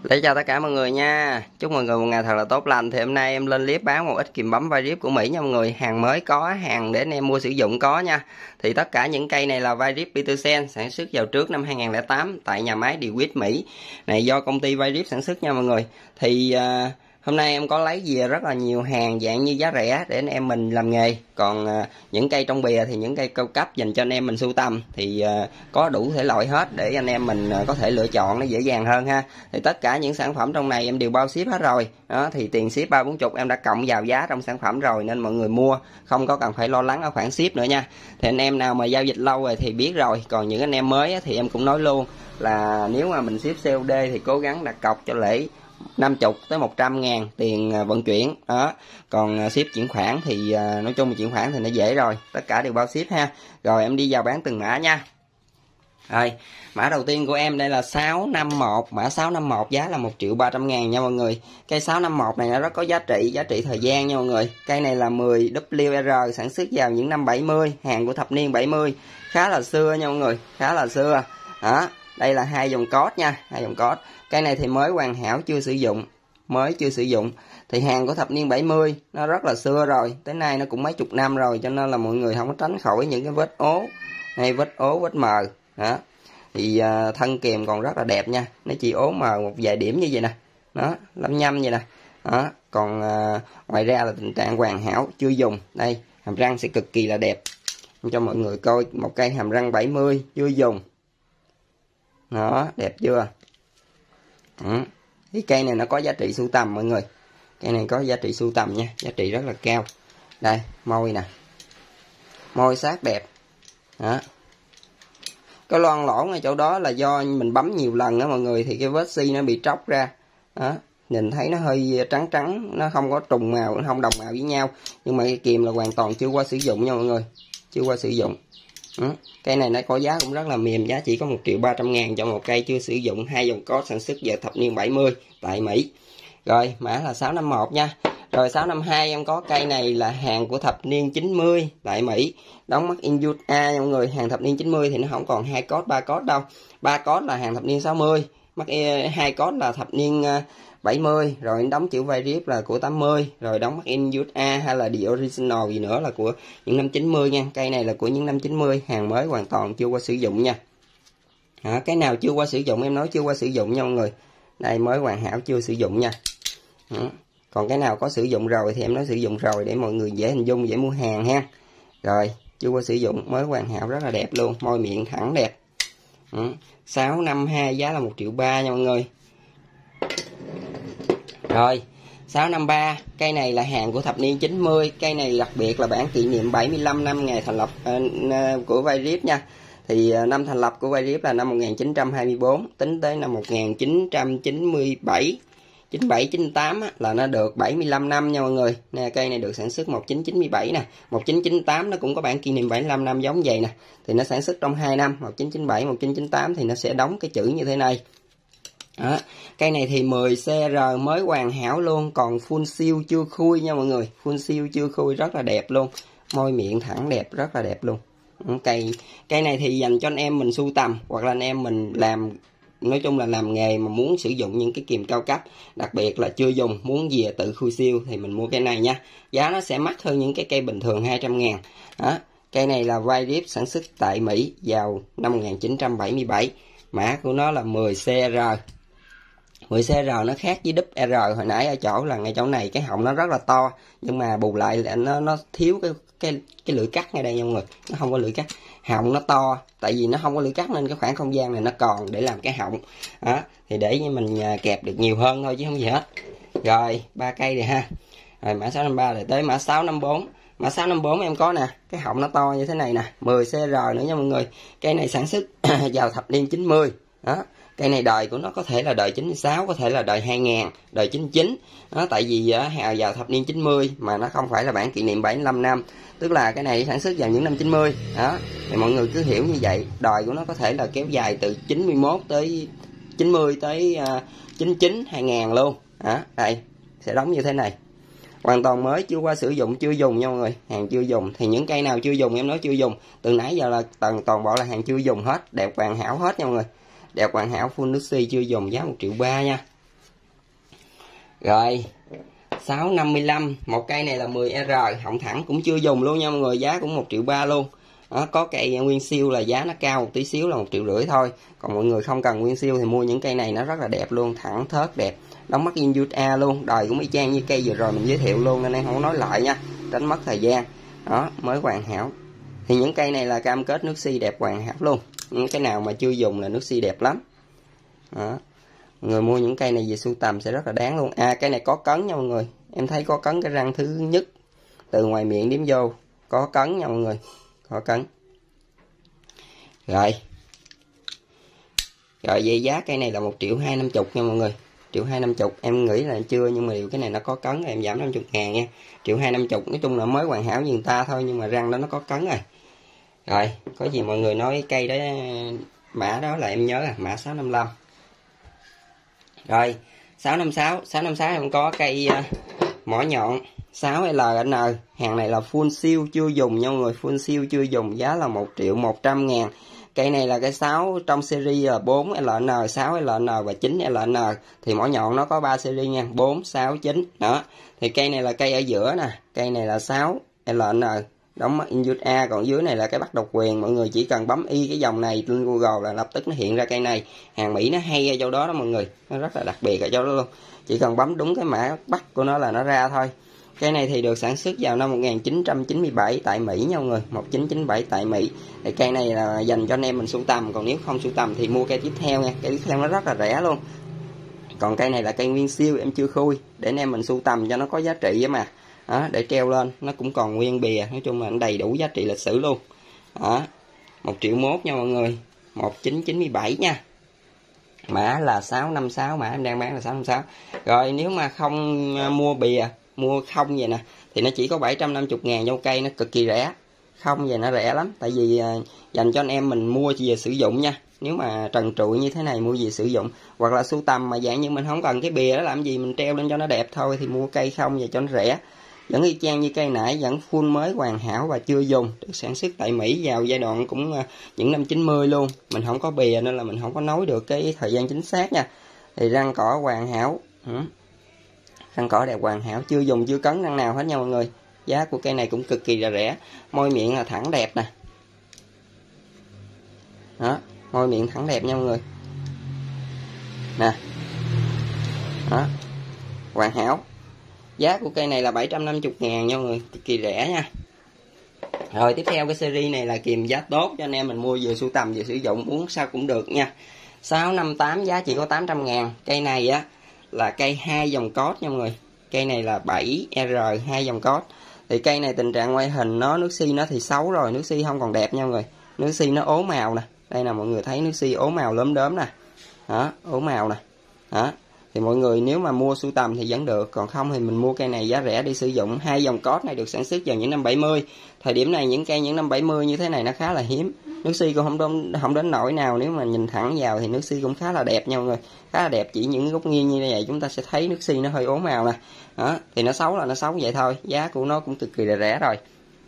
Để chào tất cả mọi người nha. Chúc mọi người một ngày thật là tốt lành. Thì hôm nay em lên clip bán một ít kìm bấm vai rip của Mỹ nha mọi người. Hàng mới có, hàng để anh em mua sử dụng có nha. Thì tất cả những cây này là vai rip Petersen sản xuất vào trước năm 2008 tại nhà máy DeWitt Mỹ. Này do công ty vai rip sản xuất nha mọi người. Thì hôm nay em có lấy về rất là nhiều hàng dạng như giá rẻ để anh em mình làm nghề. Còn những cây trong bìa thì những cây cao cấp dành cho anh em mình sưu tầm thì có đủ thể loại hết để anh em mình có thể lựa chọn nó dễ dàng hơn ha. Thì tất cả những sản phẩm trong này em đều bao ship hết rồi. Đó thì tiền ship 30-40 em đã cộng vào giá trong sản phẩm rồi nên mọi người mua không có cần phải lo lắng ở khoản ship nữa nha. Thì anh em nào mà giao dịch lâu rồi thì biết rồi. Còn những anh em mới thì em cũng nói luôn là nếu mà mình ship COD thì cố gắng đặt cọc cho lễ 50 tới 100 ngàn tiền vận chuyển đó. Còn ship chuyển khoản thì nói chung là chuyển khoản thì nó dễ rồi, tất cả đều bao ship ha. Rồi em đi vào bán từng mã nha. Rồi mã đầu tiên của em đây là 651, mã 651 giá là 1.300.000 nha mọi người. Cây 651 này nó rất có giá trị thời gian nha mọi người. Cây này là 10 WR sản xuất vào những năm 70, hàng của thập niên 70, khá là xưa nha mọi người, khá là xưa đó. Đây là hai dòng code nha, hai dòng code. Cây này thì mới hoàn hảo, chưa sử dụng, mới chưa sử dụng. Thì hàng của thập niên 70 nó rất là xưa rồi, tới nay nó cũng mấy chục năm rồi, cho nên là mọi người không có tránh khỏi những cái vết ố hay vết ố vết mờ đó. Thì thân kèm còn rất là đẹp nha, nó chỉ ố mờ một vài điểm như vậy nè, đó, lăm nhăm vậy nè đó. Còn ngoài ra là tình trạng hoàn hảo, chưa dùng. Đây hàm răng sẽ cực kỳ là đẹp cho mọi người coi, một cây hàm răng 70 chưa dùng đó, đẹp chưa. Cái cây này nó có giá trị sưu tầm mọi người, cây này có giá trị sưu tầm nha, giá trị rất là cao. Đây môi nè, môi sát đẹp đó. Cái loang lỗ ngay chỗ đó là do mình bấm nhiều lần đó mọi người, thì cái vết xi nó bị tróc ra đó. Nhìn thấy nó hơi trắng trắng, nó không có trùng màu, nó không đồng màu với nhau. Nhưng mà cái kìm là hoàn toàn chưa qua sử dụng nha mọi người, chưa qua sử dụng. Cây này nó có giá cũng rất là mềm, giá chỉ có 1.300.000 cho một cây chưa sử dụng, hai dòng code sản xuất vào thập niên 70 tại Mỹ. Rồi mã là 651 nha. Rồi 652 em có cây này là hàng của thập niên 90 tại Mỹ, đóng mắc in USA nha mọi người. Hàng thập niên 90 thì nó không còn 2 code 3 code đâu, 3 code là hàng thập niên 60, mắc 2 code là thập niên 70, rồi đóng chữ vai rip là của 80, rồi đóng mắc in USA hay là the original gì nữa là của những năm 90 nha. Cây này là của những năm 90, hàng mới hoàn toàn chưa qua sử dụng nha. Cái nào chưa qua sử dụng em nói chưa qua sử dụng nha mọi người. Đây mới hoàn hảo chưa sử dụng nha. Còn cái nào có sử dụng rồi thì em nói sử dụng rồi để mọi người dễ hình dung, dễ mua hàng ha. Rồi chưa qua sử dụng, mới hoàn hảo rất là đẹp luôn, môi miệng thẳng đẹp. 652 giá là 1.300.000 nha mọi người. Rồi 653 cây này là hàng của thập niên 90, cây này đặc biệt là bản kỷ niệm 75 năm ngày thành lập của vai rip nha. Thì năm thành lập của vai rip là năm 1924, tính tới năm 1997 98 là nó được 75 năm nha mọi người. Nè cây này được sản xuất 1997 nè, 1998 nó cũng có bản kỷ niệm 75 năm giống vậy nè. Thì nó sản xuất trong 2 năm, 1997 1998 thì nó sẽ đóng cái chữ như thế này. Đó. Cây này thì 10 CR mới hoàn hảo luôn, còn full siêu chưa khui nha mọi người, full siêu chưa khui rất là đẹp luôn, môi miệng thẳng đẹp, rất là đẹp luôn. Cây này thì dành cho anh em mình sưu tầm hoặc là anh em mình làm, nói chung là làm nghề mà muốn sử dụng những cái kìm cao cấp, đặc biệt là chưa dùng muốn về tự khui siêu thì mình mua cây này nha. Giá nó sẽ mắc hơn những cái cây bình thường 200.000 đó. Cây này là vai rip sản xuất tại Mỹ vào năm 1977, mã của nó là 10 CR. 10 CR nó khác với R hồi nãy ở chỗ là ngay chỗ này cái họng nó rất là to, nhưng mà bù lại là nó thiếu cái lưỡi cắt ngay đây nha mọi người, nó không có lưỡi cắt, họng nó to, tại vì nó không có lưỡi cắt nên cái khoảng không gian này nó còn để làm cái họng đó, thì để mình kẹp được nhiều hơn thôi chứ không gì hết. Rồi 3 cây này ha. Rồi mã 653 lại tới mã 654. Mã 654 em có nè, cái họng nó to như thế này nè, 10 CR nữa nha mọi người. Cây này sản xuất vào thập niên 90 đó. Cây này đời của nó có thể là đời 96, có thể là đời 2000, đời 99 đó, tại vì vào thập niên 90 mà nó không phải là bản kỷ niệm 75 năm, tức là cái này sản xuất vào những năm 90 đó. Thì mọi người cứ hiểu như vậy, đời của nó có thể là kéo dài từ 91 tới 90 tới 99 2000 luôn đó. Đây sẽ đóng như thế này, hoàn toàn mới, chưa qua sử dụng, chưa dùng nha mọi người, hàng chưa dùng. Thì những cây nào chưa dùng em nói chưa dùng, từ nãy giờ là toàn bộ là hàng chưa dùng hết, đẹp hoàn hảo hết nha mọi người, đẹp hoàn hảo, full nước xi chưa dùng, giá 1.300.000 nha. Rồi 655, một cây này là 10R, họng thẳng cũng chưa dùng luôn nha mọi người, giá cũng 1.3 triệu luôn. Đó, có cây nguyên siêu là giá nó cao một tí xíu là 1.5 triệu thôi. Còn mọi người không cần nguyên siêu thì mua những cây này, nó rất là đẹp luôn, thẳng thớt đẹp, đóng mắt in USA luôn, đời cũng y chang như cây vừa rồi mình giới thiệu luôn, nên em không nói lại nha, tránh mất thời gian. Đó, mới hoàn hảo. Thì những cây này là cam kết nước xi đẹp hoàn hảo luôn. Những cái nào mà chưa dùng là nước xi đẹp lắm. Đó, mọi người mua những cây này về sưu tầm sẽ rất là đáng luôn. Cây này có cấn nha mọi người, em thấy có cấn cái răng thứ nhất từ ngoài miệng đếm vô, có cấn nha mọi người, có cấn. Rồi vậy giá cây này là 1.250 triệu nha mọi người, 1.250 triệu. Em nghĩ là chưa, nhưng mà cái này nó có cấn em giảm 50.000 nha. 1.250 triệu, nói chung là mới hoàn hảo như người ta thôi, nhưng mà răng đó nó có cấn rồi. Rồi có gì mọi người nói cây đó, mã đó là em nhớ là mã 655. Rồi 656 em có cây mỏ nhọn 6LN, hàng này là full siêu chưa dùng nha mọi người, full siêu chưa dùng, giá là 1.100.000. Cây này là cái 6 trong series là 4LN, 6LN và 9LN. Thì mỏ nhọn nó có 3 series nha, 4, 6, 9. Đó. Thì cây này là cây ở giữa nè, cây này là 6LN, đóng mắt in USA. Còn dưới này là cái bắt độc quyền, mọi người chỉ cần bấm y cái dòng này lên Google là lập tức nó hiện ra cây này. Hàng Mỹ nó hay ở chỗ đó đó mọi người, nó rất là đặc biệt ở chỗ đó luôn. Chỉ cần bấm đúng cái mã bắt của nó là nó ra thôi. Cây này thì được sản xuất vào năm 1997 tại Mỹ nha mọi người, 1997 tại Mỹ. Thì cây này là dành cho anh em mình sưu tầm, còn nếu không sưu tầm thì mua cây tiếp theo nha, cây tiếp theo nó rất là rẻ luôn. Còn cây này là cây nguyên siêu, em chưa khui, để anh em mình sưu tầm cho nó có giá trị á mà. Đó, để treo lên, nó cũng còn nguyên bìa, nói chung là nó đầy đủ giá trị lịch sử luôn. Đó, 1.1 triệu nha mọi người, 1997 nha. Mã là 656, mã em đang bán là 656. Rồi nếu mà không mua bìa, mua không vậy nè, thì nó chỉ có 750.000 cho cây, nó cực kỳ rẻ. Không vậy nó rẻ lắm, tại vì dành cho anh em mình mua chỉ về sử dụng nha. Nếu mà trần trụi như thế này mua về sử dụng, hoặc là sưu tầm mà dạng như mình không cần cái bìa đó làm gì, mình treo lên cho nó đẹp thôi, thì mua cây không vậy cho nó rẻ. Vẫn y chang như cây nãy, vẫn full mới hoàn hảo và chưa dùng, được sản xuất tại Mỹ vào giai đoạn cũng những năm 90 luôn. Mình không có bìa nên là mình không có nói được cái thời gian chính xác nha. Thì răng cỏ hoàn hảo, răng cỏ đẹp hoàn hảo, chưa dùng chưa cấn răng nào hết nha mọi người. Giá của cây này cũng cực kỳ là rẻ. Môi miệng là thẳng đẹp nè. Đó, môi miệng thẳng đẹp nha mọi người. Nè. Đó, hoàn hảo. Giá của cây này là 750.000 nha mọi người, cực kỳ rẻ nha. Rồi tiếp theo cái series này là kìm giá tốt cho anh em mình mua vừa sưu tầm vừa sử dụng, uống sao cũng được nha. 658 giá chỉ có 800.000. Cây này á là cây 2 dòng cốt nha mọi người. Cây này là 7R 2 dòng cốt. Thì cây này tình trạng ngoại hình nó, nước xi nó thì xấu rồi, nước xi không còn đẹp nha mọi người. Nước xi nó ố màu nè. Đây nè mọi người thấy nước xi ố màu lốm đốm nè. Đó, ố màu nè. Đó. Thì mọi người nếu mà mua sưu tầm thì vẫn được, còn không thì mình mua cây này giá rẻ đi sử dụng. 2 dòng cốt này được sản xuất vào những năm 70. Thời điểm này những cây những năm 70 như thế này nó khá là hiếm. Nước xi cũng không đến nỗi nào, nếu mà nhìn thẳng vào thì nước xi cũng khá là đẹp nha mọi người. Khá là đẹp, chỉ những góc nghiêng như vậy chúng ta sẽ thấy nước xi nó hơi ố màu nè. Đó, thì nó xấu là nó xấu vậy thôi, giá của nó cũng cực kỳ là rẻ rồi.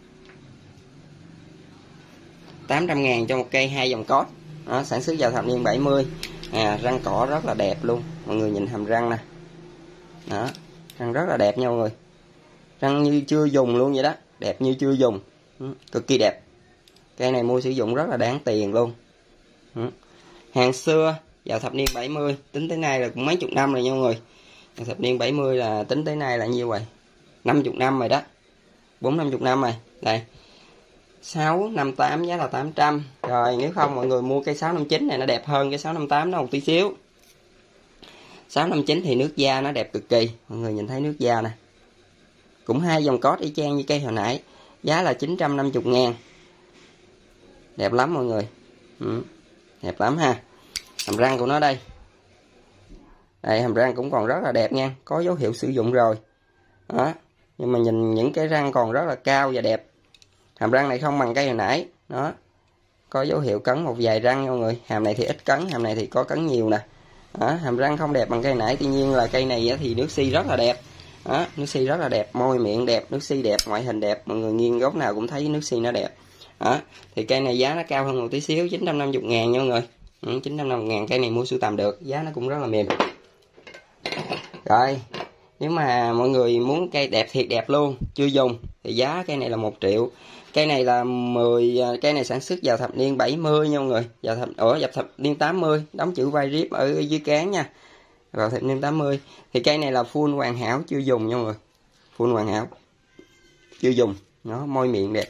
800.000 cho một cây 2 dòng cốt. Đó, sản xuất vào thập niên 70. Răng cỏ rất là đẹp luôn, mọi người nhìn hàm răng nè. Đó, răng rất là đẹp nha mọi người, răng như chưa dùng luôn vậy đó, đẹp như chưa dùng, cực kỳ đẹp. Cây này mua sử dụng rất là đáng tiền luôn. Hàng xưa vào thập niên 70, tính tới nay là cũng mấy chục năm rồi nha mọi người. Thập niên 70 là tính tới nay là nhiêu rồi, 50 năm rồi đó, 40-50 năm rồi. Đây 658 giá là 800. Rồi nếu không mọi người mua cây 659 này, nó đẹp hơn cái 658 đó một tí xíu. 659 thì nước da nó đẹp cực kỳ, mọi người nhìn thấy nước da nè. Cũng 2 dòng cốt y chang như cây hồi nãy, giá là 950.000. Đẹp lắm mọi người. Đẹp lắm ha. Hàm răng của nó đây. Đây hàm răng cũng còn rất là đẹp nha, có dấu hiệu sử dụng rồi. Đó, nhưng mà nhìn những cái răng còn rất là cao và đẹp. Hàm răng này không bằng cây hồi nãy. Đó, có dấu hiệu cấn một vài răng nha mọi người. Hàm này thì ít cấn, hàm này thì có cấn nhiều nè. Đó, hàm răng không đẹp bằng cây nãy, tuy nhiên là cây này thì nước xi rất là đẹp. Đó, nước xi rất là đẹp, môi miệng đẹp, nước xi đẹp, ngoại hình đẹp, mọi người nghiêng góc nào cũng thấy nước xi nó đẹp. Đó, thì cây này giá nó cao hơn một tí xíu, 950.000 nha mọi người. 950.000, cây này mua sưu tầm được, giá nó cũng rất là mềm. Rồi Nếu mà mọi người muốn cây đẹp thiệt đẹp luôn, chưa dùng thì giá cây này là 1 triệu. Cây này là cây này sản xuất vào thập niên 70 nha mọi người, vào thập niên 80, đóng chữ Vairip ở dưới cán nha. Vào thập niên 80 thì cây này là full hoàn hảo, chưa dùng nha mọi người. Full hoàn hảo, chưa dùng. Nó môi miệng đẹp.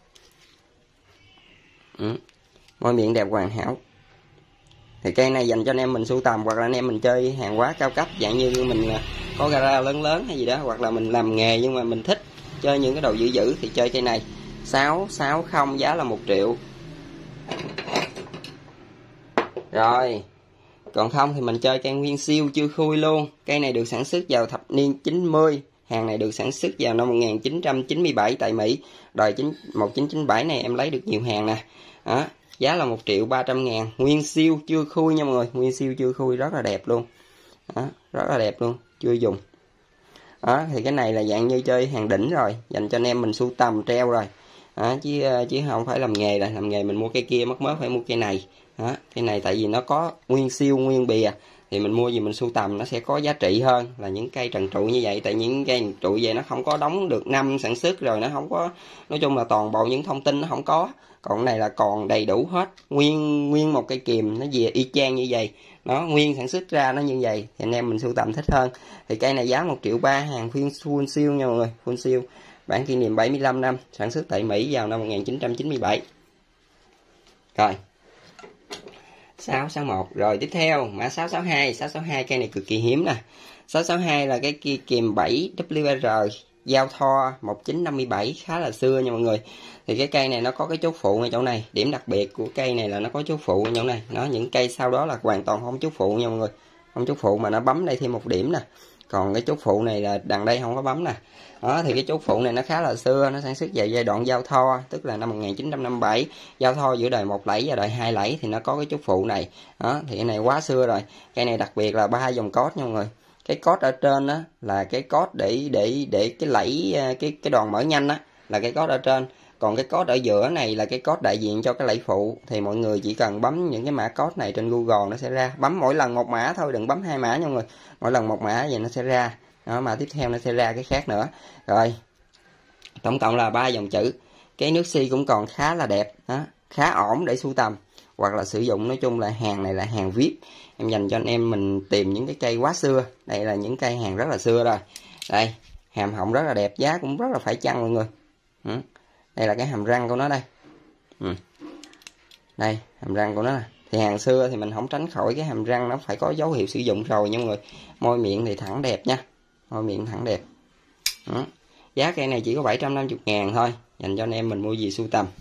Môi miệng đẹp hoàn hảo. Thì cây này dành cho anh em mình sưu tầm, hoặc là anh em mình chơi hàng hóa cao cấp, dạng như mình có gara lớn lớn hay gì đó, hoặc là mình làm nghề nhưng mà mình thích chơi những cái đồ dữ dữ thì chơi cây này. 660 giá là 1 triệu. Rồi, còn không thì mình chơi cây nguyên siêu chưa khui luôn. Cây này được sản xuất vào thập niên 90. Hàng này được sản xuất vào năm 1997 tại Mỹ. Đời 1997 này em lấy được nhiều hàng nè. Đó, giá là 1.300.000. Nguyên siêu chưa khui nha mọi người. Nguyên siêu chưa khui rất là đẹp luôn. Đó, rất là đẹp luôn, chưa dùng. Đó, thì cái này là dạng như chơi hàng đỉnh rồi, dành cho anh em mình sưu tầm treo rồi. Đó, chứ không phải làm nghề rồi, làm nghề mình mua cây kia mất mớ phải mua cây này. Đó, cây này tại vì nó có nguyên siêu nguyên bìa thì mình mua gì mình sưu tầm nó sẽ có giá trị hơn là những cây trần trụ như vậy. Tại những cây trần trụ vậy nó không có đóng được năm sản xuất rồi, nó không có, nói chung là toàn bộ những thông tin nó không có. Còn cái này là còn đầy đủ hết, nguyên một cây kìm nó về y chang như vậy, nó nguyên sản xuất ra nó như vậy thì anh em mình sưu tầm thích hơn. Thì cây này giá 1.3 triệu, hàng full siêu nha mọi người, full siêu, bản kỷ niệm 75 năm, sản xuất tại Mỹ vào năm 1997. Rồi 661. Rồi tiếp theo mã 662. 662 cây này cực kỳ hiếm nè. 662 là cái kia kìm 7WR giao Tho 1957, khá là xưa nha mọi người. Thì cái cây này nó có cái chốt phụ ngay chỗ này. Điểm đặc biệt của cây này là nó có chốt phụ ngay chỗ này. Nó những cây sau đó là hoàn toàn không chốt phụ nha mọi người. Không chốt phụ mà nó bấm đây thêm một điểm nè. Còn cái chốt phụ này là đằng đây không có bấm nè. Đó, thì cái chốt phụ này nó khá là xưa, nó sản xuất vào giai đoạn giao Tho, tức là năm 1957. Giao Tho giữa đời 1 lẫy và đời 2 lẫy thì nó có cái chốt phụ này. Đó, thì cái này quá xưa rồi. Cây này đặc biệt là 3 dòng cốt nha mọi người. Cái cốt ở trên đó là cái cốt để cái lẫy, cái đòn mở nhanh á là cái cốt ở trên. Còn cái code ở giữa này là cái code đại diện cho cái lẫy phụ. Thì mọi người chỉ cần bấm những cái mã code này trên Google nó sẽ ra. Bấm mỗi lần một mã thôi, đừng bấm 2 mã nha mọi người. Mỗi lần một mã vậy nó sẽ ra. Đó, mã tiếp theo nó sẽ ra cái khác nữa. Rồi, tổng cộng là 3 dòng chữ. Cái nước xi cũng còn khá là đẹp. Đó, khá ổn để sưu tầm hoặc là sử dụng. Nói chung là hàng này là hàng VIP. Em dành cho anh em mình tìm những cái cây quá xưa. Đây là những cây hàng rất là xưa rồi. Đây, hàm họng rất là đẹp, giá cũng rất là phải chăng mọi người. Đây là cái hàm răng của nó đây. Đây, hàm răng của nó. Thì hàng xưa thì mình không tránh khỏi cái hàm răng nó phải có dấu hiệu sử dụng rồi nha mọi người. Môi miệng thì thẳng đẹp nha. Môi miệng thẳng đẹp. Giá cây này chỉ có 750.000 thôi. Dành cho anh em mình mua gì sưu tầm.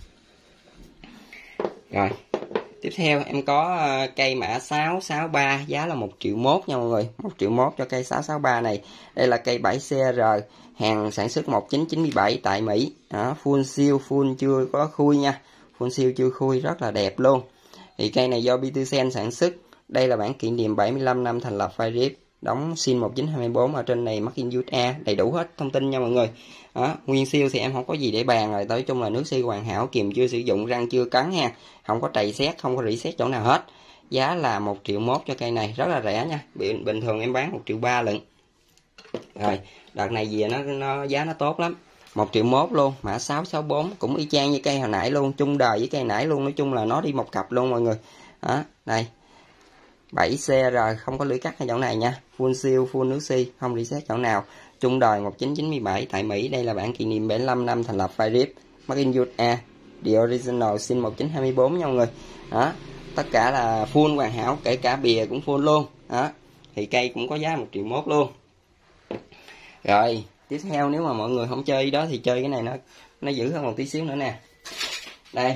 Rồi, tiếp theo em có cây mã 663, giá là 1.1 triệu nha mọi người. 1.1 triệu cho cây 663 này. Đây là cây 7CR, hàng sản xuất 1997 tại Mỹ. Đó, full siêu, full chưa có khui nha. Full siêu chưa khui, rất là đẹp luôn. Thì cây này do Petersen sản xuất. Đây là bản kỷ niệm 75 năm thành lập Vairip. Đóng SIN 1924 ở trên này, made in USA, đầy đủ hết thông tin nha mọi người. Đó, nguyên siêu thì em không có gì để bàn rồi. Nói chung là nước xi hoàn hảo, kìm chưa sử dụng, răng chưa cắn ha. Không có trầy xét, không có rỉ xét chỗ nào hết. Giá là 1.1 triệu cho cây này, rất là rẻ nha. Bình thường em bán 1.3 triệu lận. Rồi, đợt này về nó giá nó tốt lắm. 1.1 triệu luôn, mã 664 cũng y chang như cây hồi nãy luôn, chung đời với cây nãy luôn, nói chung là nó đi một cặp luôn mọi người. Đó, đây. 7CR không có lưỡi cắt ở chỗ này nha. Full siêu, full nước xi, không reset chỗ nào. Chung đời 1997 tại Mỹ. Đây là bản kỷ niệm 75 năm thành lập Vairip, made in USA, the original, SIN 1924 nha mọi người. Đó, tất cả là full hoàn hảo, kể cả bìa cũng full luôn. Đó, thì cây cũng có giá 1.1 triệu luôn. Rồi, tiếp theo nếu mà mọi người không chơi đó thì chơi cái này nó dữ hơn một tí xíu nữa nè. Đây,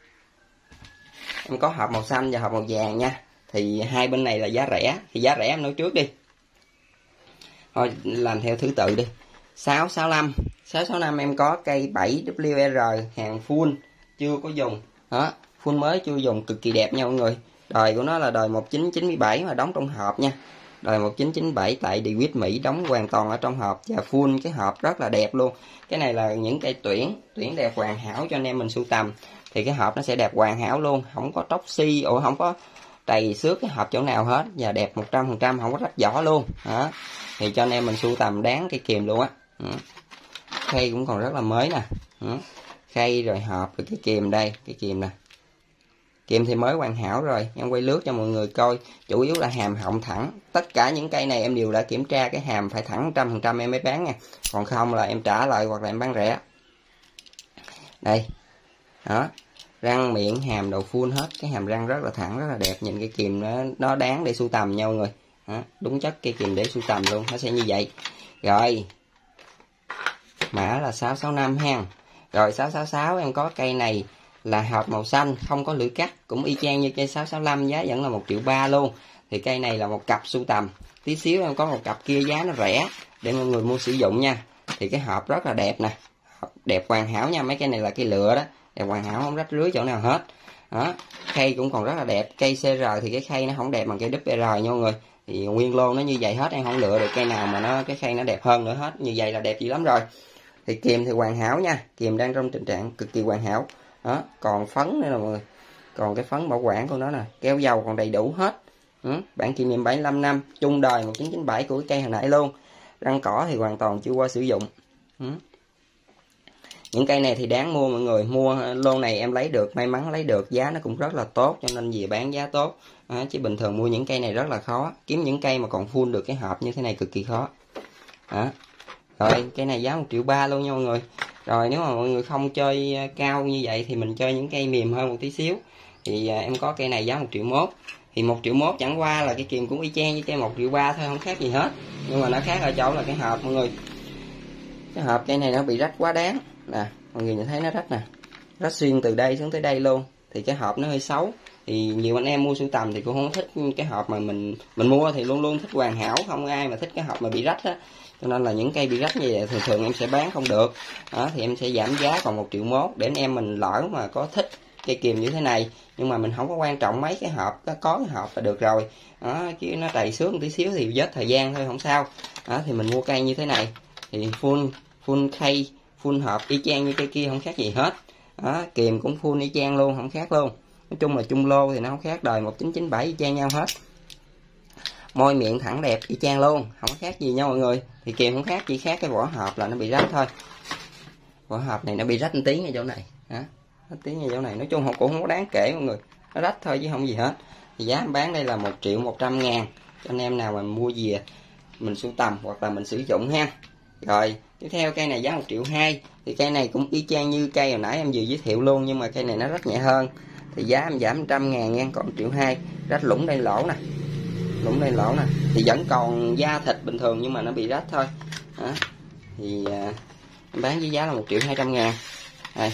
em có hộp màu xanh và hộp màu vàng nha. Thì hai bên này là giá rẻ. Thì giá rẻ em nói trước đi. Thôi làm theo thứ tự đi. 665. 665 em có cây 7WR, hàng full chưa có dùng. Đó, full mới chưa dùng, cực kỳ đẹp nha mọi người. Đời của nó là đời 1997 mà đóng trong hộp nha. Đời 1997 tại DeWitt Mỹ, đóng hoàn toàn ở trong hộp và full cái hộp rất là đẹp luôn. Cái này là những cây tuyển đẹp hoàn hảo cho anh em mình sưu tầm. Thì cái hộp nó sẽ đẹp hoàn hảo luôn, không có tróc xi, không có trầy xước cái hộp chỗ nào hết, và đẹp 100%, không có rách vỏ luôn. Đó, thì cho anh em mình sưu tầm đáng cây kìm luôn á. Khay cũng còn rất là mới nè. Khay rồi hộp rồi cái kìm đây, cái kìm nè. Kìm thì mới hoàn hảo rồi, em quay lướt cho mọi người coi, chủ yếu là hàm họng thẳng. Tất cả những cây này em đều đã kiểm tra cái hàm phải thẳng 100% em mới bán nha. Còn không là em trả lại hoặc là em bán rẻ. Đây. Đó. Răng miệng hàm đầu full hết, cái hàm răng rất là thẳng, rất là đẹp, nhìn cái kìm nó đáng để sưu tầm nha mọi người. Đó. Đúng chất cây kìm để sưu tầm luôn, nó sẽ như vậy. Rồi. Mã là 665 ha. Rồi 666 em có cây này là hộp màu xanh, không có lưỡi cắt, cũng y chang như cây 665, giá vẫn là 1.300.000 luôn. Thì cây này là một cặp sưu tầm. Tí xíu em có một cặp kia giá nó rẻ để mọi người mua sử dụng nha. Thì cái hộp rất là đẹp nè, đẹp hoàn hảo nha, mấy cây này là cây lựa đó, đẹp hoàn hảo không rách rưới chỗ nào hết. Đó, khay cũng còn rất là đẹp. Cây CR thì cái khay nó không đẹp bằng cây WR nha mọi người. Thì nguyên lô nó như vậy hết, em không lựa được cây nào mà cái khay nó đẹp hơn nữa hết. Như vậy là đẹp dữ lắm rồi. Thì kìm thì hoàn hảo nha, kìm đang trong tình trạng cực kỳ hoàn hảo. Đó, còn phấn nữa nè mọi người, còn cái phấn bảo quản của nó nè, kéo dầu còn đầy đủ hết. Bản kỷ niệm 75 năm, chung đời 1997 của cái cây hồi nãy luôn. Răng cỏ thì hoàn toàn chưa qua sử dụng. Những cây này thì đáng mua mọi người, mua lô này em lấy được, may mắn lấy được, giá nó cũng rất là tốt cho nên về bán giá tốt. Chứ bình thường mua những cây này rất là khó, kiếm những cây mà còn full được cái hộp như thế này cực kỳ khó. Đó. Rồi cây này giá 1.300.000 luôn nha mọi người. Rồi nếu mà mọi người không chơi cao như vậy thì mình chơi những cây mềm hơn một tí xíu. Thì em có cây này giá 1.100.000. Thì 1.100.000 chẳng qua là cái kìm cũng y chang với cây 1.300.000 thôi, không khác gì hết. Nhưng mà nó khác ở chỗ là cái hộp mọi người. Cái hộp cây này nó bị rách quá đáng. Nè, mọi người nhìn thấy nó rách nè. Rách xuyên từ đây xuống tới đây luôn. Thì cái hộp nó hơi xấu. Thì nhiều anh em mua sưu tầm thì cũng không thích cái hộp mà mình mua thì luôn luôn thích hoàn hảo, không ai mà thích cái hộp mà bị rách á. Cho nên là những cây bị rách như vậy thường thường em sẽ bán không được. Đó, thì em sẽ giảm giá còn 1.100.000 để anh em mình lỡ mà có thích cây kìm như thế này nhưng mà mình không có quan trọng mấy cái hộp, có cái hộp là được rồi. Đó, chứ nó trầy xước một tí xíu thì vết thời gian thôi không sao. Đó, thì mình mua cây như thế này thì full khay, full hộp y chang như cây kia không khác gì hết. Đó, kìm cũng full y chang luôn, không khác luôn. Nói chung là chung lô thì nó không khác đời 1997 y chang nhau hết. Môi miệng thẳng đẹp y chang luôn, không khác gì nhau mọi người. Thì kìm không khác, chỉ khác cái vỏ hộp là nó bị rách thôi. Vỏ hộp này nó bị rách một tí ngay chỗ này, một tí ngay chỗ này. Nói chung cũng không có đáng kể mọi người, nó rách thôi chứ không gì hết. Thì giá bán đây là 1.100.000 cho anh em nào mà mua về mình sưu tầm hoặc là mình sử dụng ha. Rồi tiếp theo cây này giá 1.200.000. Thì cây này cũng y chang như cây hồi nãy em vừa giới thiệu luôn, nhưng mà cây này nó rất nhẹ hơn. Thì giá em giảm 100.000 nha, còn 1.200.000. Rách lũng đây lỗ nè, lũng đây lỗ nè, thì vẫn còn da thịt bình thường nhưng mà nó bị rách thôi. Đó. Thì bán với giá là 1.200.000. Đây,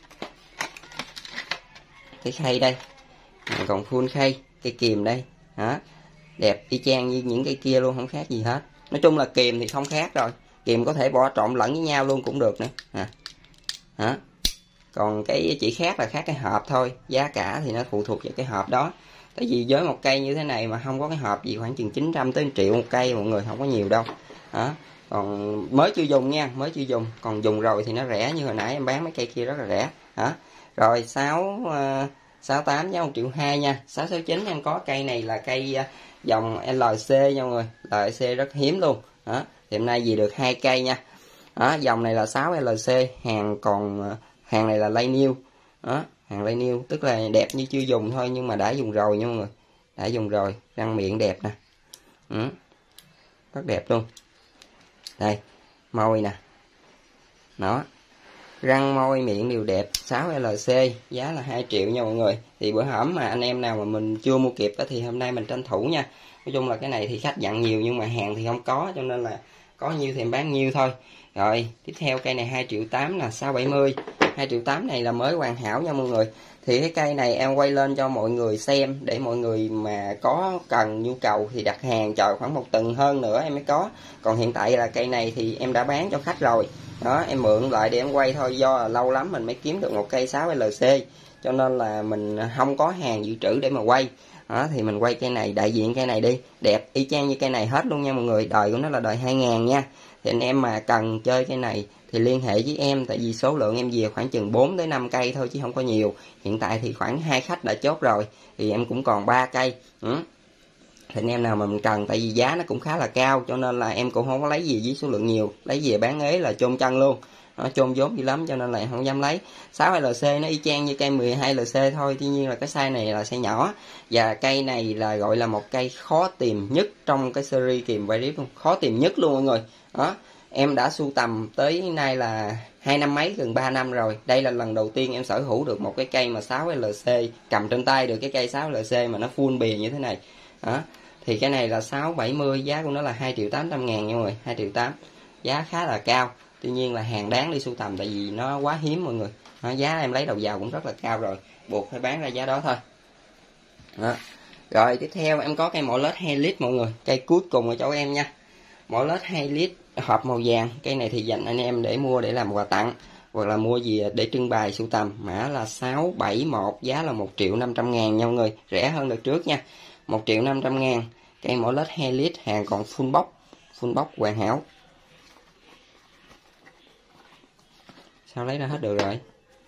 cái khay đây còn full khay, cây kìm đây. Đó, đẹp y chang như những cây kia luôn, không khác gì hết. Nói chung là kìm thì không khác rồi, kìm có thể bỏ trộn lẫn với nhau luôn cũng được nữa. Đó. Còn cái chỉ khác là khác cái hộp thôi, giá cả thì nó phụ thuộc vào cái hộp đó. Tại vì với một cây như thế này mà không có cái hộp gì khoảng chừng 900 tới 1 triệu một cây mọi người, không có nhiều đâu. Đó. Còn mới chưa dùng nha, mới chưa dùng, còn dùng rồi thì nó rẻ, như hồi nãy em bán mấy cây kia rất là rẻ. Đó. Rồi 68 giá 1.200.000 nha. 669 em có cây này là cây dòng LC nha mọi người, LC rất hiếm luôn. Đó. Thì hôm nay về được 2 cây nha. Đó, dòng này là 6LC, hàng này là lay new. Đó, hàng lay new tức là đẹp như chưa dùng thôi nhưng mà đã dùng rồi nha mọi người, đã dùng rồi. Răng miệng đẹp nè, rất đẹp luôn. Đây, môi nè, đó, răng môi miệng đều đẹp. 6LC giá là 2 triệu nha mọi người. Thì bữa hổm mà anh em nào mà mình chưa mua kịp thì hôm nay mình tranh thủ nha. Nói chung là cái này thì khách dặn nhiều nhưng mà hàng thì không có, cho nên là có nhiêu thì em bán nhiêu thôi. Rồi tiếp theo cây này 2.800.000 là 670. 2.800.000 này là mới hoàn hảo nha mọi người. Thì cái cây này em quay lên cho mọi người xem, để mọi người mà có cần nhu cầu thì đặt hàng, chờ khoảng 1 tuần hơn nữa em mới có. Còn hiện tại là cây này thì em đã bán cho khách rồi. Đó, em mượn lại để em quay thôi, do là lâu lắm mình mới kiếm được một cây 6LC, cho nên là mình không có hàng dự trữ để mà quay. Đó, thì mình quay cây này, đại diện cây này đi, đẹp y chang như cây này hết luôn nha mọi người. Đời của nó là đời 2000 nha. Thì anh em mà cần chơi cây này thì liên hệ với em, tại vì số lượng em về khoảng chừng 4 tới 5 cây thôi chứ không có nhiều. Hiện tại thì khoảng 2 khách đã chốt rồi, thì em cũng còn 3 cây. Thì anh em nào mà mình cần, tại vì giá nó cũng khá là cao cho nên là em cũng không có lấy gì với số lượng nhiều, lấy về bán ế là chôn chân luôn, nó chôn vốn dữ lắm cho nên là em không dám lấy. 6LC nó y chang như cây 12LC thôi, tuy nhiên là cái size này là size nhỏ, và cây này là gọi là một cây khó tìm nhất trong cái series kìm vai rip luôn, khó tìm nhất luôn mọi người. Đó, em đã sưu tầm tới nay là 2 năm mấy, gần 3 năm rồi. Đây là lần đầu tiên em sở hữu được một cái cây mà 6LC, cầm trên tay được cái cây 6LC mà nó full bìa như thế này. Đó, thì cái này là 670, giá của nó là 2.800.000 nha mọi người, 2.800.000, giá khá là cao. Tuy nhiên là hàng đáng đi sưu tầm tại vì nó quá hiếm mọi người. Đó, giá em lấy đầu vào cũng rất là cao rồi, buộc phải bán ra giá đó thôi. Đó. Rồi tiếp theo em có cây mỏ lết 2 lít mọi người, cây cuối cùng ở chỗ em nha. Mỏ lết 2 lít hộp màu vàng, cây này thì dành anh em để mua để làm quà tặng hoặc là mua gì để trưng bày sưu tầm. Mã là 671, giá là 1.500.000 nha mọi người, rẻ hơn đợt trước nha, 1.500.000. Cây mỏ lết 2 lít, hàng còn full box hoàn hảo. Sao lấy ra hết được rồi?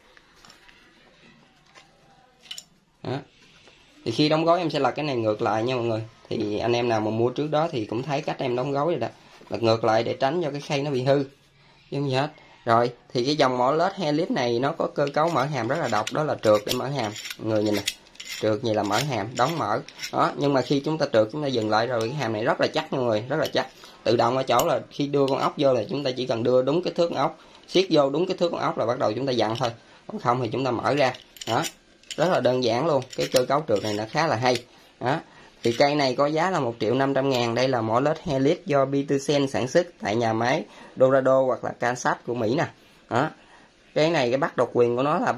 Đó. Thì khi đóng gói em sẽ lật cái này ngược lại nha mọi người. Thì anh em nào mà mua trước đó thì cũng thấy cách em đóng gói rồi đó, lật ngược lại để tránh cho cái khay nó bị hư, chứ không gì hết. Rồi thì cái dòng mỏ lết 2 lít này nó có cơ cấu mở hàm rất là độc, đó là trượt để mở hàm. Mọi người nhìn nè, trượt như là mở hàm, đóng mở. Đó, nhưng mà khi chúng ta trượt chúng ta dừng lại rồi, cái hàm này rất là chắc nha mọi người, rất là chắc. Tự động ở chỗ là khi đưa con ốc vô là chúng ta chỉ cần đưa đúng kích thước con ốc, siết vô đúng kích thước con ốc là bắt đầu chúng ta dặn thôi, còn không thì chúng ta mở ra. Đó, rất là đơn giản luôn. Cái cơ cấu trượt này nó khá là hay. Đó, thì cây này có giá là 1.500.000. Đây là mỏ lết 2 lít do Petersen sản xuất tại nhà máy Dorado hoặc là Kansas của Mỹ nè. Đó, cái này cái bắt độc quyền của nó là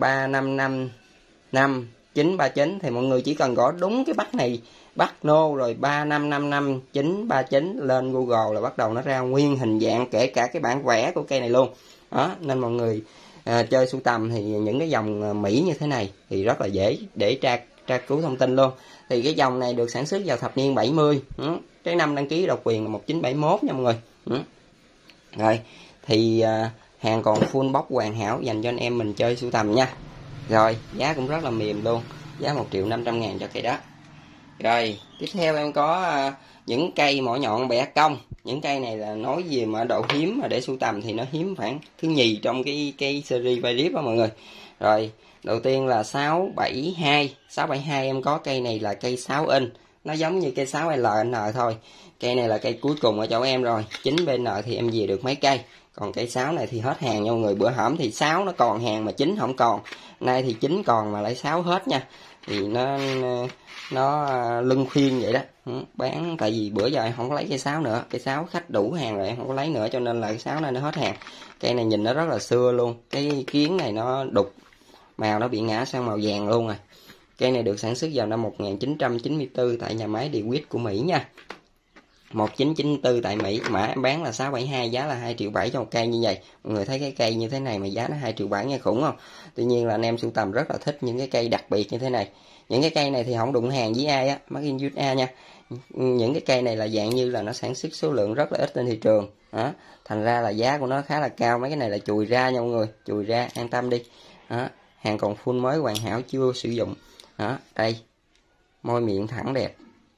35555939, thì mọi người chỉ cần gõ đúng cái bắt này, bắt nô rồi 35555939 lên Google là bắt đầu nó ra nguyên hình dạng, kể cả cái bản vẽ của cây này luôn. Đó, nên mọi người chơi sưu tầm thì những cái dòng Mỹ như thế này thì rất là dễ để tra cứu thông tin luôn. Thì cái dòng này được sản xuất vào thập niên 70. Cái năm đăng ký độc quyền là 1971 nha mọi người. Rồi thì hàng còn full box hoàn hảo dành cho anh em mình chơi sưu tầm nha. Rồi giá cũng rất là mềm luôn, giá 1.500.000 cho cây đó. Rồi tiếp theo em có những cây mỏ nhọn bẻ cong. Những cây này là nói về mà độ hiếm mà để sưu tầm thì nó hiếm khoảng thứ nhì trong cái series vai rip đó mọi người. Rồi đầu tiên là 672 em có cây này là cây 6 inch, nó giống như cây 6LN thôi. Cây này là cây cuối cùng ở chỗ em rồi, 9BN thì em về được mấy cây, còn cây 6 này thì hết hàng nha mọi người. Bữa hổm thì 6 nó còn hàng mà 9 không còn, nay thì 9 còn mà lại 6 hết nha. Thì nó lưng khuyên vậy đó. Bán tại vì bữa giờ em không có lấy cây 6 nữa, cây 6 khách đủ hàng rồi em không có lấy nữa, cho nên là cây 6 này nó hết hàng. Cây này nhìn nó rất là xưa luôn, cái kiến này nó đục, màu nó bị ngã sang màu vàng luôn rồi. Cây này được sản xuất vào năm 1994 tại nhà máy DeWitt của Mỹ nha, 1994 tại Mỹ. Mã em bán là 672, giá là 2.700.000 cho một cây như vậy. Mọi người thấy cái cây như thế này mà giá nó 2.700.000 nghe khủng không? Tuy nhiên là anh em sưu tầm rất là thích những cái cây đặc biệt như thế này. Những cái cây này thì không đụng hàng với ai á, made in USA nha. Những cái cây này là dạng như là nó sản xuất số lượng rất là ít trên thị trường. Đó, thành ra là giá của nó khá là cao. Mấy cái này là chùi ra nha mọi người, chùi ra, an tâm đi. Đó, hàng còn full mới hoàn hảo chưa sử dụng. Đó, đây, môi miệng thẳng đẹp.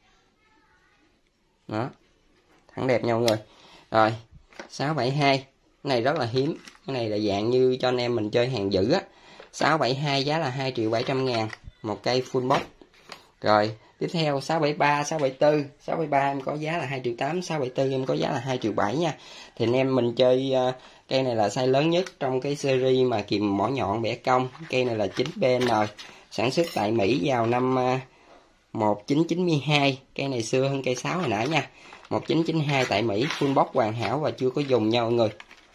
Đó, thẳng đẹp nha mọi người. Rồi 672, cái này rất là hiếm, cái này là dạng như cho anh em mình chơi hàng dữ á. 672 giá là 2.700.000 một cây full box. Rồi tiếp theo 673, 673 em có giá là 2.800.000, 674 em có giá là 2.700.000 nha. Thì anh em mình chơi cây này là size lớn nhất trong cái series mà kìm mỏ nhọn bẻ cong. Cây này là 9BN, sản xuất tại Mỹ vào năm 1992. Cây này xưa hơn cây 6 hồi nãy nha, 1992 tại Mỹ, full box hoàn hảo và chưa có dùng nha mọi người.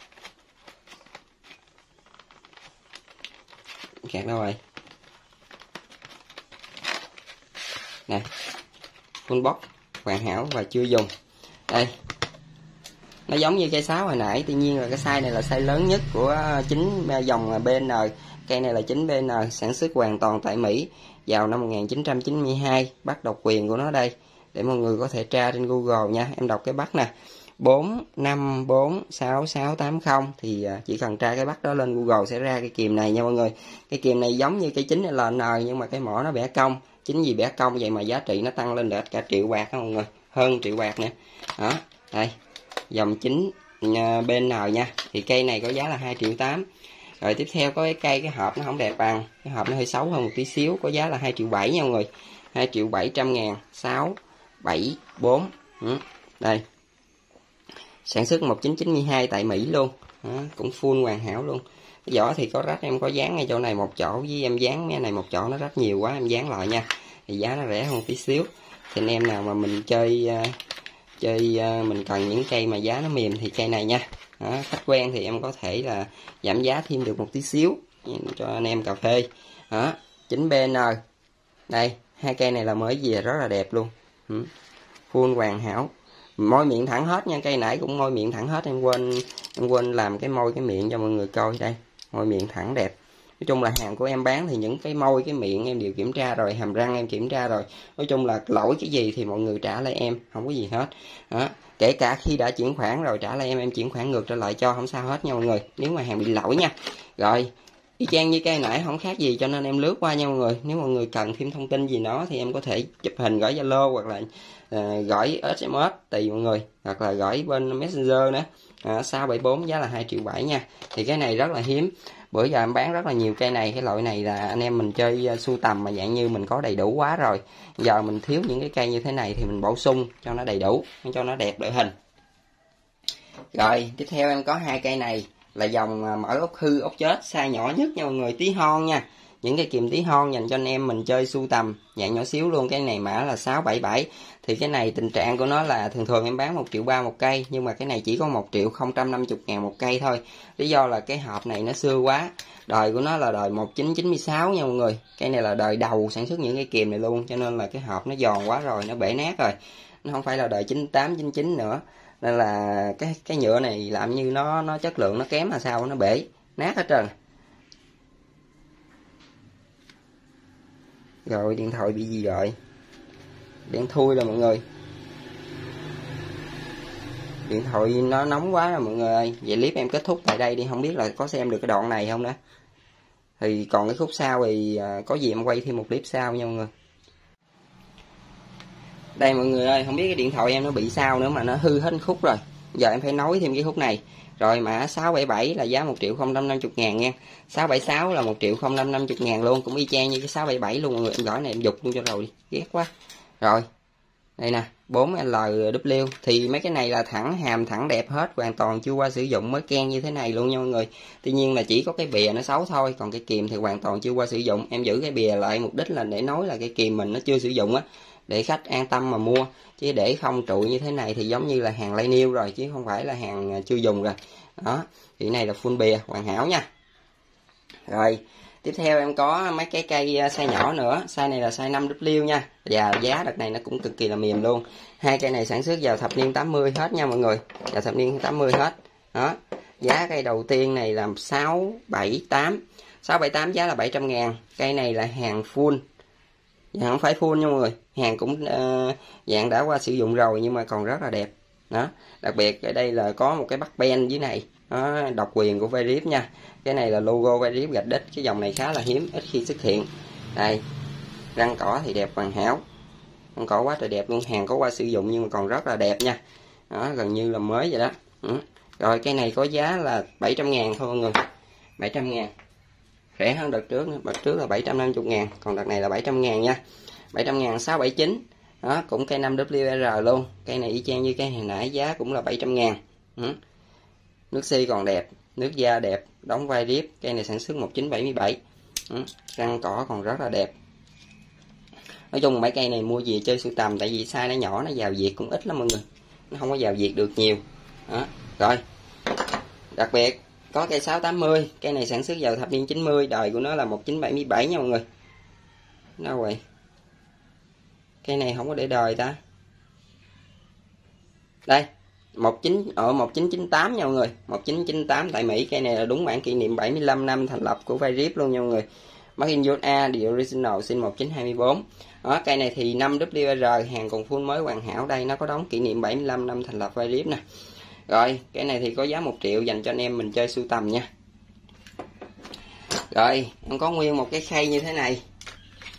Kẹt đâu rồi nè, full box hoàn hảo và chưa dùng. Đây, nó giống như cây 6 hồi nãy, tuy nhiên là cái size này là size lớn nhất của chính dòng BN. Cây này là 9BN, sản xuất hoàn toàn tại Mỹ vào năm 1992. Bắt độc quyền của nó đây để mọi người có thể tra trên Google nha. Em đọc cái bắt nè, 4546680, thì chỉ cần tra cái bắt đó lên Google sẽ ra cái kìm này nha mọi người. Cái kìm này giống như cây 9LN nhưng mà cái mỏ nó bẻ cong. chính vì bẻ cong vậy mà giá trị nó tăng lên được cả triệu bạc đó mọi người, hơn triệu bạc nữa. Đó, đây dòng chính bên nào nha, thì cây này có giá là 2,8 triệu. Rồi tiếp theo có cái cây, cái hộp nó không đẹp bằng, cái hộp nó hơi xấu hơn một tí xíu, có giá là 2,7 triệu nha mọi người, 2.700.000, 674. Đây, sản xuất 1992 tại Mỹ luôn. Đó, cũng full hoàn hảo luôn. Cái vỏ thì có rách, em có dán ngay chỗ này một chỗ, với em dán mấy này một chỗ nó rách nhiều quá em dán lại nha, thì giá nó rẻ hơn tí xíu. Thì anh em nào mà mình chơi mình cần những cây mà giá nó mềm thì cây này nha. Đó, khách quen thì em có thể là giảm giá thêm được một tí xíu cho anh em cà phê. Đó, 9BN. Đây, hai cây này là mới về rất là đẹp luôn. Full hoàn hảo. Môi miệng thẳng hết nha, cây nãy cũng môi miệng thẳng hết, em quên làm cái môi cái miệng cho mọi người coi. Đây, môi miệng thẳng đẹp. Nói chung là hàng của em bán thì những cái môi cái miệng em đều kiểm tra rồi, hàm răng em kiểm tra rồi. Nói chung là lỗi cái gì thì mọi người trả lại em, không có gì hết. Đó, kể cả khi đã chuyển khoản rồi trả lại em chuyển khoản ngược trở lại cho, không sao hết nha mọi người, nếu mà hàng bị lỗi nha. Rồi, y chang như cây nãy không khác gì, cho nên em lướt qua nha mọi người. Nếu mọi người cần thêm thông tin gì đó thì em có thể chụp hình gửi Zalo hoặc là gửi SMS tùy mọi người, hoặc là gửi bên Messenger nữa. 674 giá là 2,7 triệu nha. Thì cái này rất là hiếm, bữa giờ em bán rất là nhiều cây này. Cái loại này là anh em mình chơi sưu tầm mà dạng như mình có đầy đủ quá rồi, giờ mình thiếu những cái cây như thế này thì mình bổ sung cho nó đầy đủ, cho nó đẹp đội hình. Rồi tiếp theo em có hai cây này là dòng mở ốc hư ốc chết, size nhỏ nhất nha mọi người, tí hon nha. Những cái kìm tí hon dành cho anh em mình chơi sưu tầm dạng nhỏ xíu luôn. Cái này mã là 677. Thì cái này tình trạng của nó là thường em bán 1,3 triệu một cây, nhưng mà cái này chỉ có 1.050.000 một cây thôi. Lý do là cái hộp này nó xưa quá, đời của nó là đời 1996 nha mọi người. Cây này là đời đầu sản xuất những cái kìm này luôn, cho nên là cái hộp nó giòn quá rồi, nó bể nát rồi, nó không phải là đời 98 99 nữa. Nên là cái nhựa này làm như nó chất lượng nó kém là sao, nó bể nát hết trơn. Rồi điện thoại bị gì rồi, đen thui rồi mọi người, điện thoại nó nóng quá rồi mọi người ơi. Vậy clip em kết thúc tại đây đi, không biết là có xem được cái đoạn này không đó. Thì còn cái khúc sau thì có gì em quay thêm một clip sau nha mọi người. Đây mọi người ơi, không biết cái điện thoại em nó bị sao nữa mà nó hư hết khúc rồi, giờ em phải nối thêm cái khúc này. Rồi mã 677 là giá 1.050.000 nha. 676 là 1.050.000 luôn, cũng y chang như cái 677 luôn mọi người. Em gõ này em giục luôn cho rồi đi, ghét quá. Rồi đây nè, 4LW. Thì mấy cái này là thẳng hàm thẳng đẹp hết, hoàn toàn chưa qua sử dụng, mới ken như thế này luôn nha mọi người. Tuy nhiên là chỉ có cái bìa nó xấu thôi, còn cái kìm thì hoàn toàn chưa qua sử dụng. Em giữ cái bìa lại mục đích là để nói là cái kìm mình nó chưa sử dụng á, để khách an tâm mà mua. Chứ để không trụi như thế này thì giống như là hàng lay niêu rồi, chứ không phải là hàng chưa dùng rồi. Đó, thì cái này là full bìa hoàn hảo nha. Rồi tiếp theo em có mấy cái cây size nhỏ nữa. Size này là size 5W nha, và giá đợt này nó cũng cực kỳ là mềm luôn. Hai cây này sản xuất vào thập niên 80 hết nha mọi người, vào thập niên 80 hết. Đó, giá cây đầu tiên này là 678. 678 giá là 700.000. Cây này là hàng full, không phải full nha mọi người, hàng cũng dạng đã qua sử dụng rồi nhưng mà còn rất là đẹp. Đó, đặc biệt ở đây là có một cái bắt ben dưới này. Đó, độc quyền của Vairip nha. Cái này là logo Vairip gạch đích, cái dòng này khá là hiếm, ít khi xuất hiện. Đây, răng cỏ thì đẹp hoàn hảo, răng cỏ quá trời đẹp luôn, hàng có qua sử dụng nhưng mà còn rất là đẹp nha. Đó, gần như là mới vậy đó. Rồi cây này có giá là 700.000 thôi mọi người, 700.000, rẻ hơn đợt trước nữa. Đợt trước là 750.000, còn đợt này là 700.000 nha. 700.000 679. Đó, cũng cây 5WR luôn. Cây này y chang như cây hồi nãy, giá cũng là 700.000. Nước xi còn đẹp, nước da đẹp, đóng vai riếp. Cây này sản xuất 1977. Răng cỏ còn rất là đẹp. Nói chung mấy cây này mua về chơi sưu tầm, tại vì size nó nhỏ, nó vào việc cũng ít lắm mọi người, nó không có vào việc được nhiều. Đó. Rồi đặc biệt có cây 680. Cây này sản xuất vào thập niên 90, đời của nó là 1977 nha mọi người. Đâu rồi, cây này không có để đời ta. Đây, 1998 nha mọi người, 1998 tại Mỹ. Cây này là đúng bản kỷ niệm 75 năm thành lập của Vairip luôn nha mọi người. Made in USA, The Original, sinh 1924. Đó, cây này thì 5WR, hàng còn full mới hoàn hảo. Đây nó có đóng kỷ niệm 75 năm thành lập Vairip nè. Rồi, cái này thì có giá 1 triệu dành cho anh em mình chơi sưu tầm nha. Rồi, em có nguyên một cái khay như thế này.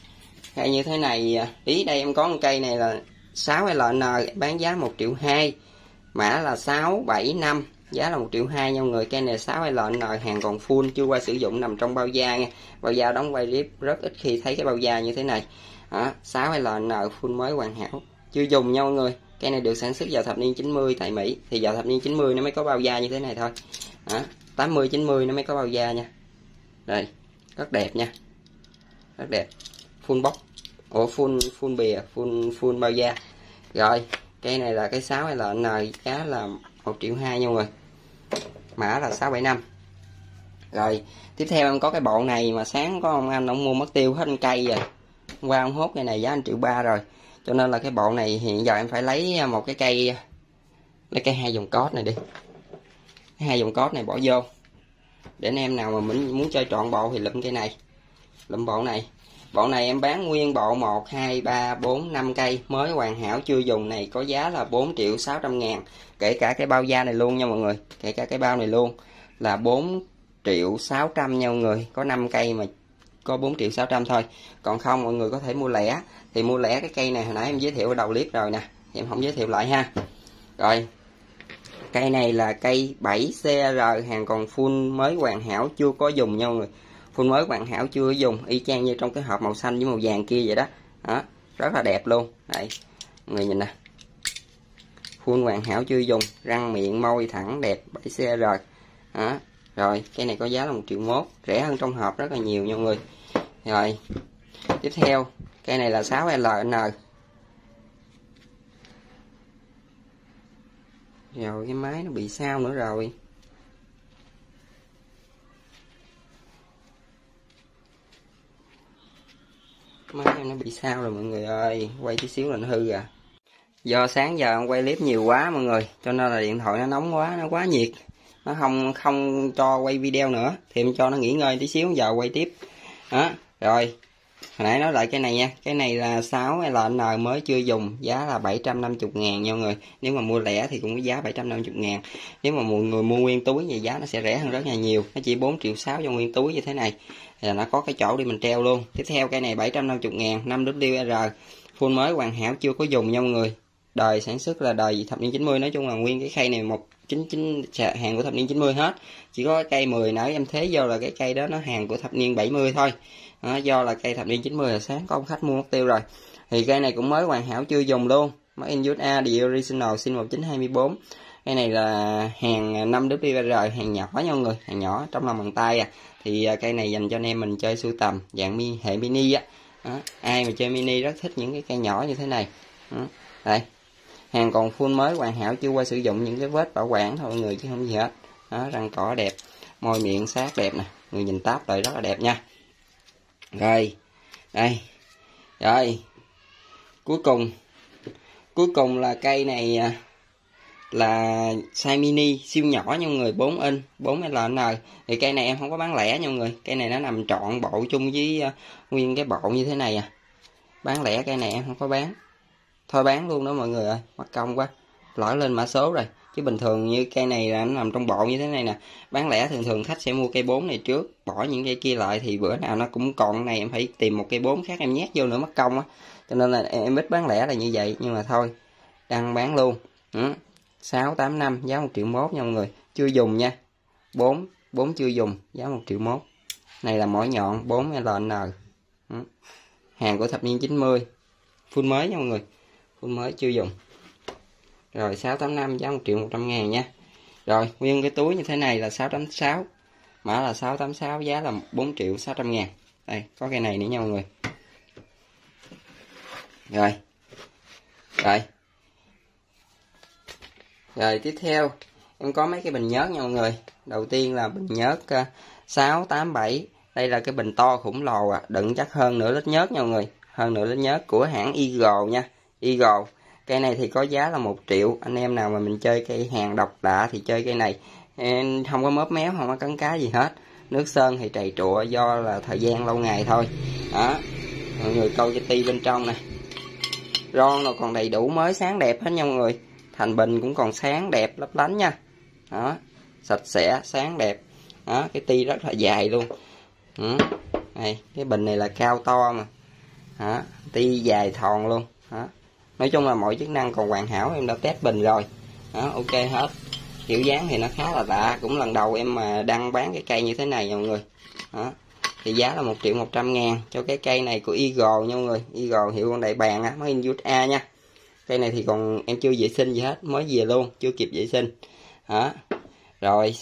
Cây như thế này, ý đây em có một cây này là 6LN, bán giá 1,2 triệu, mã là 675, giá là 1,2 triệu nha mọi người. Cây này 6LN, hàng còn full, chưa qua sử dụng, nằm trong bao da nha. Bao da đóng quay clip, rất ít khi thấy cái bao da như thế này. 6LN full mới hoàn hảo, chưa dùng nha mọi người. Cây này được sản xuất vào thập niên 90 tại Mỹ, thì vào thập niên 90 nó mới có bao da như thế này thôi. 80 90 nó mới có bao da nha. Đây, rất đẹp nha, rất đẹp, full box, full bìa, full bao da. Rồi cây này là cái 6LN, giá là 1,2 triệu nha mọi người, mã là 675. Rồi tiếp theo em có cái bộ này mà sáng có ông mua mất tiêu hết anh cây rồi. Hôm qua ông hốt cây này giá 1,3 triệu rồi, cho nên là cái bộ này hiện giờ em phải lấy một cái cây, lấy cây 2 dòng cốt này đi, cái 2 dòng cốt này bỏ vô để anh em nào mà mình muốn chơi trọn bộ thì lụm cây này, lụm bộ này. Bộ này em bán nguyên bộ 1, 2, 3, 4, 5 cây mới hoàn hảo chưa dùng này, có giá là 4.600.000, kể cả cái bao da này luôn nha mọi người, kể cả cái bao này luôn là 4.600.000 nha mọi người. Có 5 cây mà có 4.600.000 thôi. Còn không mọi người có thể mua lẻ, thì mua lẻ cái cây này hồi nãy em giới thiệu ở đầu clip rồi nè, thì em không giới thiệu lại ha. Rồi cây này là cây 7CR, hàng còn full mới hoàn hảo, chưa có dùng nha mọi người, full mới hoàn hảo chưa có dùng, y chang như trong cái hộp màu xanh với màu vàng kia vậy đó. Rất là đẹp luôn. Đây mọi người nhìn nè, full hoàn hảo chưa dùng, răng miệng môi thẳng đẹp, 7CR. Rồi cái này có giá là 1,1 triệu, rẻ hơn trong hộp rất là nhiều nha mọi người. Rồi tiếp theo cây này là 6LN. Rồi cái máy nó bị sao nữa rồi, máy em nó bị sao rồi mọi người ơi, quay tí xíu là nó hư à. Do sáng giờ em quay clip nhiều quá mọi người, cho nên là điện thoại nó nóng quá, nó quá nhiệt, nó không cho quay video nữa, thì em cho nó nghỉ ngơi tí xíu giờ quay tiếp. Rồi hồi nãy nói lại cái này nha, cái này là 6LN mới chưa dùng, giá là 750.000 nha mọi người. Nếu mà mua lẻ thì cũng có giá 750.000, nếu mà mọi người mua nguyên túi thì giá nó sẽ rẻ hơn rất là nhiều, nó chỉ 4,6 triệu cho nguyên túi như thế này, thì nó có cái chỗ để mình treo luôn. Tiếp theo cây này 750.000, 5WR, full mới hoàn hảo chưa có dùng nha mọi người, đời sản xuất là đời thập niên 90, nói chung là nguyên cái khay này 199 hàng của thập niên 90 hết, chỉ có cái cây 10 nãy em thế vô là cái cây đó nó hàng của thập niên 70 thôi. Do là cây thập niên 90 là sáng có ông khách mua mất tiêu rồi, thì cây này cũng mới hoàn hảo chưa dùng luôn, Made in USA, The Original, sinh 1924. Cây này là hàng 5WR, hàng nhỏ nha mọi người, hàng nhỏ trong lòng bàn tay thì cây này dành cho anh em mình chơi sưu tầm dạng hệ mini á. Ai mà chơi mini rất thích những cái cây nhỏ như thế này. Đây hàng còn full mới hoàn hảo chưa qua sử dụng, những cái vết bảo quản thôi mọi người chứ không gì hết. Răng cỏ đẹp, môi miệng sát đẹp nè, người nhìn táp lại rất là đẹp nha. Rồi đây, rồi cuối cùng là cây này là size mini siêu nhỏ nha mọi người, 4 inch 4LN. Thì cây này em không có bán lẻ nha mọi người, cây này nó nằm trọn bộ chung với nguyên cái bộ như thế này bán lẻ cây này em không có bán, thôi bán luôn đó mọi người ơi, mất công quá, lỗi lên mã số rồi. Chứ bình thường như cây này là nó nằm trong bộ như thế này nè, bán lẻ thường khách sẽ mua cây 4 này trước, bỏ những cây kia lại, thì bữa nào nó cũng còn này em phải tìm một cây 4 khác em nhét vô nữa mất công cho nên là em ít bán lẻ là như vậy. Nhưng mà thôi đăng bán luôn. 685, giá 1,1 triệu nha mọi người, chưa dùng nha, 4 chưa dùng, giá 1,1 triệu. Này là mỏ nhọn 4LN, hàng của thập niên 90, full mới nha mọi người, full mới chưa dùng. Rồi 685, giá 1.100.000 nha. Rồi nguyên cái túi như thế này là 686, mã là 686, giá là 4.600.000. Đây có cái này nữa nha mọi người. Rồi tiếp theo em có mấy cái bình nhớt nha mọi người. Đầu tiên là bình nhớt 687, đây là cái bình to khủng lồ đựng chắc hơn nửa lít nhớt nha mọi người, hơn nửa lít nhớt của hãng Eagle nha, Eagle. Cây này thì có giá là 1 triệu, anh em nào mà mình chơi cây hàng độc lạ thì chơi cây này, em không có móp méo, không có cắn cá gì hết, nước sơn thì trầy trụa do là thời gian lâu ngày thôi. Mọi người câu cái ti bên trong nè, ron nó còn đầy đủ mới sáng đẹp hết nha mọi người, thành bình cũng còn sáng đẹp lấp lánh nha, sạch sẽ sáng đẹp. Cái ti rất là dài luôn. Đây, cái bình này là cao to mà, Đó, ti dài thòn luôn. Đó. Nói chung là mọi chức năng còn hoàn hảo, em đã test bình rồi. Đó, ok hết. Kiểu dáng thì nó khá là lạ, cũng lần đầu em mà đăng bán cái cây như thế này nha mọi người. Đó. Thì giá là 1.100.000 cho cái cây này của Eagle nha mọi người. Eagle hiệu con đại bàng á, mới in USA nha. Cây này thì còn em chưa vệ sinh gì hết, mới về luôn, chưa kịp vệ sinh. Đó. Rồi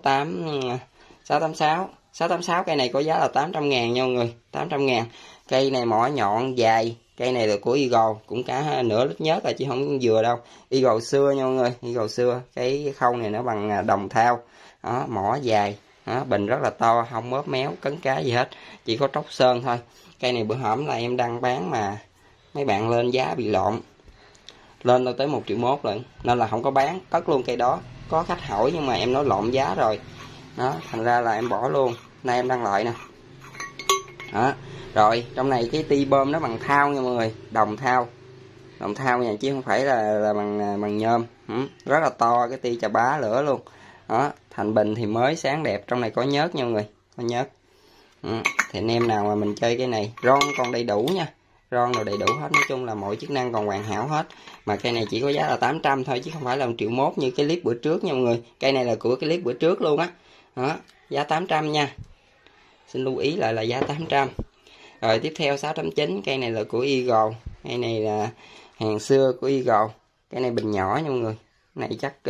686 cây này có giá là 800.000 nha mọi người, 800.000. Cây này mỏ nhọn dài, cây này là của Eagle, cũng cả nửa lít nhớt là chứ không vừa đâu. Eagle xưa nha mọi người, Eagle xưa. Cái khâu này nó bằng đồng thau. Đó, mỏ dài. Đó, bình rất là to, không mớp méo cấn cá gì hết, chỉ có tróc sơn thôi. Cây này bữa hổm là em đăng bán mà mấy bạn lên giá bị lộn, lên tới 1,1 triệu lận, nên là không có bán, cất luôn cây đó. Có khách hỏi nhưng mà em nói lộn giá rồi. Đó, thành ra là em bỏ luôn. Nay em đăng lại nè. Đó. Rồi trong này cái ti bơm nó bằng thau nha mọi người, đồng thau nha, chứ không phải là bằng nhôm. Rất là to, cái ti chà bá lửa luôn. Đó, thành bình thì mới sáng đẹp. Trong này có nhớt nha mọi người, có nhớt. Thì anh em nào mà mình chơi cái này, ron còn đầy đủ nha, ron rồi đầy đủ hết. Nói chung là mọi chức năng còn hoàn hảo hết. Mà cây này chỉ có giá là 800 thôi, chứ không phải là 1,1 triệu như cái clip bữa trước nha mọi người. Cây này là của cái clip bữa trước luôn á. Đó, giá 800 nha, xin lưu ý lại là giá 800. Rồi tiếp theo 689, cây này là của Eagle. Cây này là hàng xưa của Eagle. Cái này bình nhỏ nha mọi người. Cái này chắc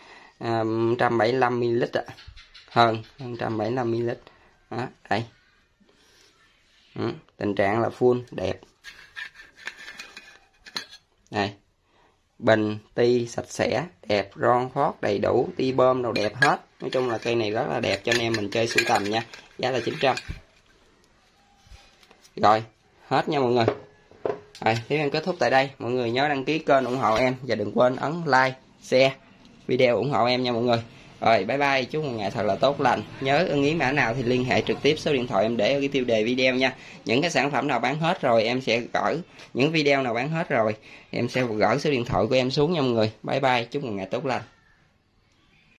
175ml ạ. Hơn 175ml. Đó, đây. Tình trạng là full đẹp. Đây. Bình, ti sạch sẽ, đẹp, ron phót đầy đủ, ti bơm đâu đẹp hết. Nói chung là cây này rất là đẹp cho anh em mình chơi sưu tầm nha. Giá là 900. Rồi, hết nha mọi người. Rồi, tiếp em kết thúc tại đây. Mọi người nhớ đăng ký kênh ủng hộ em và đừng quên ấn like, share video ủng hộ em nha mọi người. Rồi, bye bye, chúc một ngày thật là tốt lành. Nhớ ưng ý mã nào thì liên hệ trực tiếp số điện thoại em để ở cái tiêu đề video nha. Những cái sản phẩm nào bán hết rồi em sẽ gửi, những video nào bán hết rồi em sẽ gửi số điện thoại của em xuống nha mọi người. Bye bye, chúc một ngày tốt lành.